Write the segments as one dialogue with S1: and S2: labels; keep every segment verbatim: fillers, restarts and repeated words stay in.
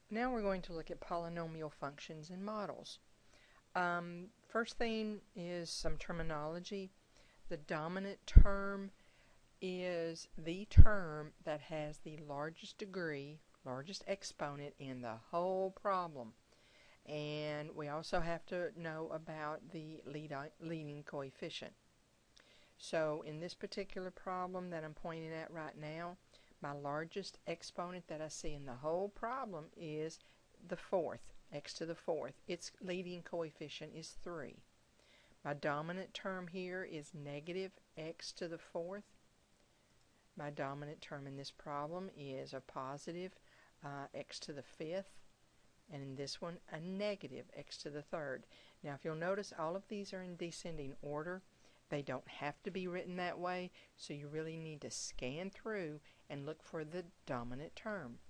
S1: Now we're going to look at polynomial functions and models. Um, first thing is some terminology. The dominant term is the term that has the largest degree, largest exponent in the whole problem. And we also have to know about the lead leading coefficient. So in this particular problem that I'm pointing at right now, my largest exponent that I see in the whole problem is the fourth, x to the fourth. Its leading coefficient is three. My dominant term here is negative x to the fourth. My dominant term in this problem is a positive uh, x to the fifth. And in this one, a negative x to the third. Now if you'll notice, all of these are in descending order. They don't have to be written that way, so you really need to scan through and look for the dominant term.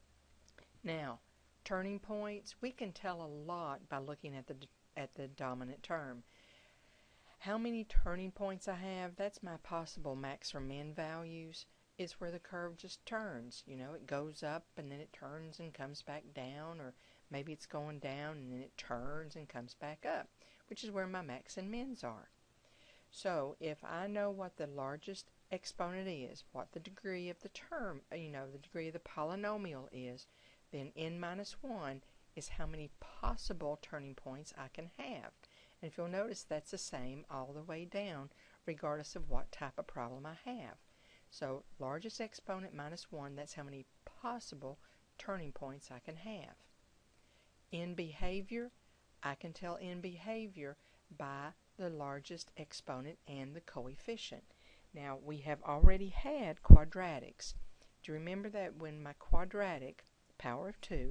S1: Now, turning points, we can tell a lot by looking at the at the dominant term. How many turning points I have, that's my possible max or min values. It's where the curve just turns. You know, it goes up and then it turns and comes back down, or maybe it's going down and then it turns and comes back up, which is where my max and mins are. So if I know what the largest exponent is, what the degree of the term, you know, the degree of the polynomial is, then n minus one is how many possible turning points I can have. And if you'll notice, that's the same all the way down, regardless of what type of problem I have. So largest exponent minus one, that's how many possible turning points I can have. In behavior, I can tell in behavior by the largest exponent and the coefficient. Now, we have already had quadratics. Do you remember that when my quadratic, power of two,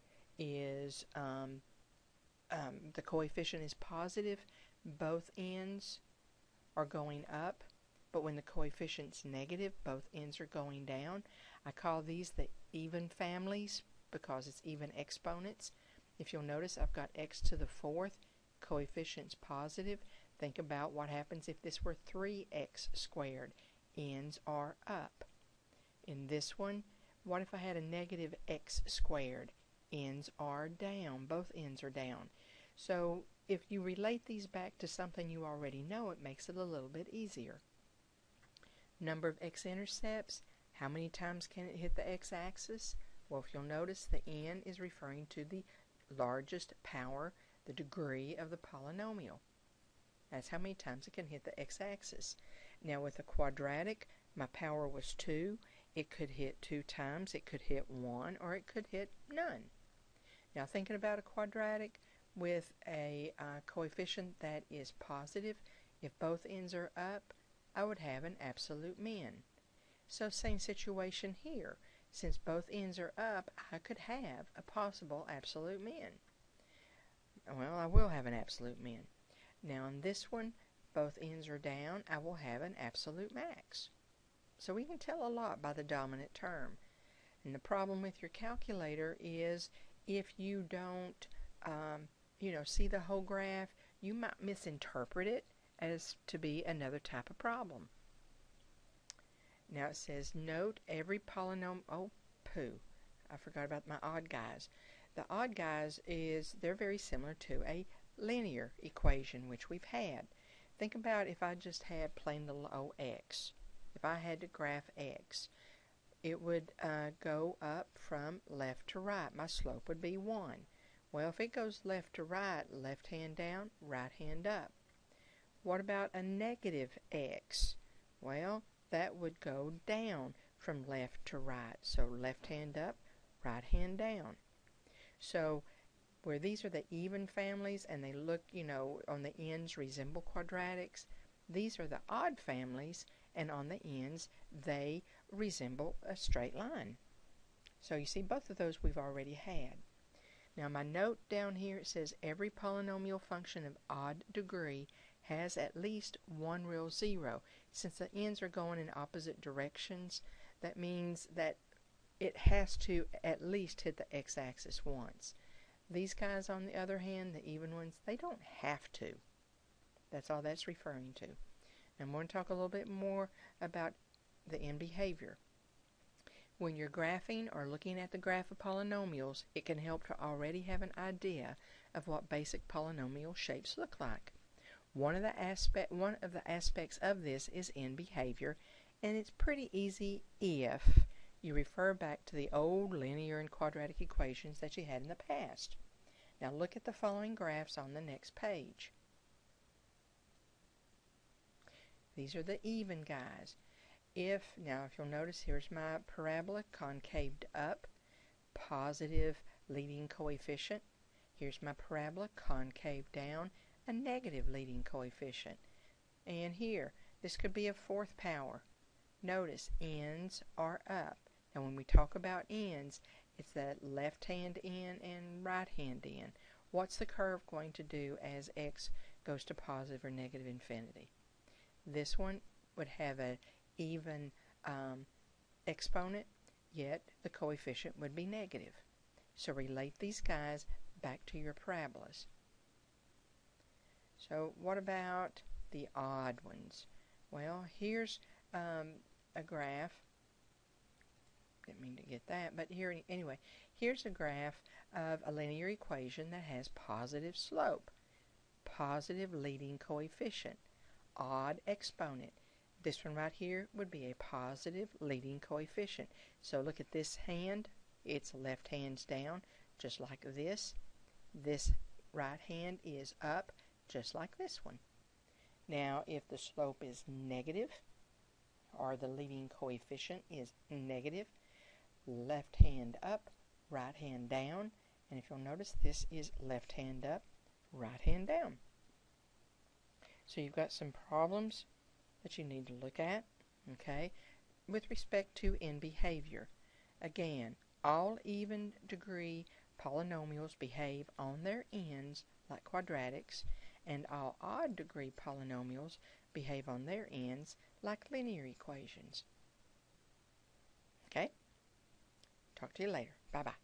S1: is um, um, the coefficient is positive, both ends are going up, but when the coefficient's negative, both ends are going down. I call these the even families because it's even exponents. If you'll notice, I've got x to the fourth, coefficient's positive. Think about what happens if this were three x squared. Ends are up. In this one, what if I had a negative x squared? Ends are down. Both ends are down. So if you relate these back to something you already know, it makes it a little bit easier. Number of x-intercepts. How many times can it hit the x-axis? Well, if you'll notice, the n is referring to the largest power, the degree of the polynomial. That's how many times it can hit the x-axis. Now with a quadratic, my power was two. It could hit two times, it could hit one, or it could hit none. Now thinking about a quadratic with a uh, coefficient that is positive, if both ends are up, I would have an absolute min. So same situation here. Since both ends are up, I could have a possible absolute min. Well, I will have an absolute min. Now in this one, both ends are down, I will have an absolute max. So we can tell a lot by the dominant term. And the problem with your calculator is if you don't, um, you know, see the whole graph, you might misinterpret it as to be another type of problem. Now it says, note every polynomial, oh, poo, I forgot about my odd guys. The odd guys is, they're very similar to a linear equation, which we've had. Think about if I just had plain little old x. If I had to graph x, it would uh, go up from left to right. My slope would be one. Well, if it goes left to right, left hand down, right hand up. What about a negative x? Well, that would go down from left to right. So left hand up, right hand down. So where these are the even families and they look, you know, on the ends resemble quadratics, these are the odd families, and on the ends they resemble a straight line. So you see, both of those we've already had. Now my note down here, it says every polynomial function of odd degree has at least one real zero. Since the ends are going in opposite directions, that means that it has to at least hit the x-axis once. These guys, on the other hand, the even ones, they don't have to. That's all that's referring to. And we're going to talk a little bit more about the end behavior. When you're graphing or looking at the graph of polynomials, it can help to already have an idea of what basic polynomial shapes look like. One of the aspect one of the aspects of this is in behavior, and it's pretty easy if you refer back to the old linear and quadratic equations that you had in the past. Now look at the following graphs on the next page. These are the even guys. If, now if you'll notice, here's my parabola concaved up, positive leading coefficient. Here's my parabola concave down, a negative leading coefficient. And here, this could be a fourth power. Notice ends are up. Now when we talk about ends, it's that left hand end and right hand end. What's the curve going to do as x goes to positive or negative infinity? This one would have an even um, exponent, yet the coefficient would be negative. So relate these guys back to your parabolas. So what about the odd ones? Well, here's um, a graph. Didn't mean to get that, but here anyway, here's a graph of a linear equation that has positive slope, positive leading coefficient, odd exponent. This one right here would be a positive leading coefficient. So look at this hand, its left hand's down, just like this. This right hand is up, just like this one. Now, if the slope is negative, or the leading coefficient is negative, left hand up, right hand down, and if you'll notice, this is left hand up, right hand down. So you've got some problems that you need to look at, okay, with respect to in behavior. Again, all even degree polynomials behave on their ends like quadratics, and all odd degree polynomials behave on their ends like linear equations. Okay? Talk to you later. Bye-bye.